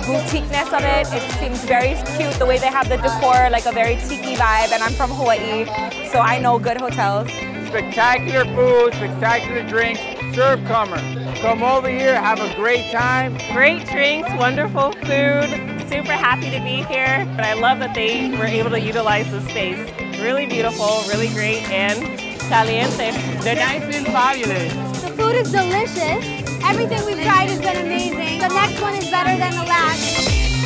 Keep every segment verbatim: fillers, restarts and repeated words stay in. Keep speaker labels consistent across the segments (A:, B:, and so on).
A: boutiqueness of it. It seems very cute, the way they have the decor, like a very Tiki vibe, and I'm from Hawaii, so I know good hotels.
B: Spectacular food, spectacular drinks, Surfcomber. Come over here, have a great time.
C: Great drinks, wonderful food. Super happy to be here, and I love that they were able to utilize the space. Really beautiful, really great, and caliente.
B: They're nice and fabulous.
D: The food is delicious. Everything we've tried has been amazing. The next one is better than the last.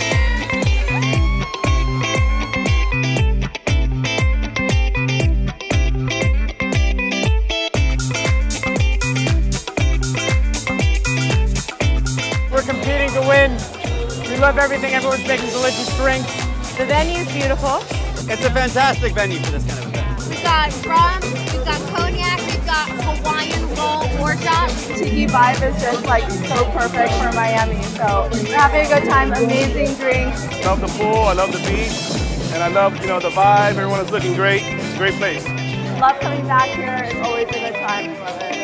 B: We're competing to win. We love everything. Everyone's making delicious drinks.
C: The venue is beautiful.
E: It's a fantastic venue for this kind of event.
D: We've got rum, we've got cognac, we've got Hawaiian roll workshop.
A: Tiki vibe is just like so perfect for Miami, so we're having a good time, amazing drinks.
F: Love the pool, I love the beach, and I love, you know, the vibe. Everyone is looking great. It's a great place.
A: Love coming back here, it's always a good time. Love it.